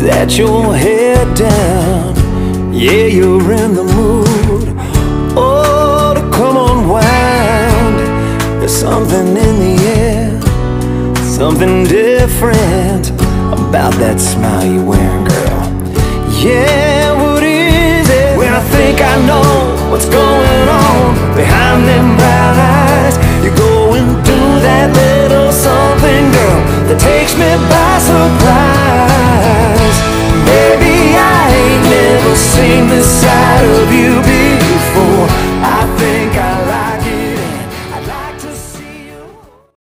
that your head down. Yeah, you're in the mood. Oh, to come unwind. There's something in the air, something different about that smile you're wearing, girl. Yeah, what is it? When I think I know what's going on behind them brown eyes, you're going through that little something, girl, that takes me by surprise.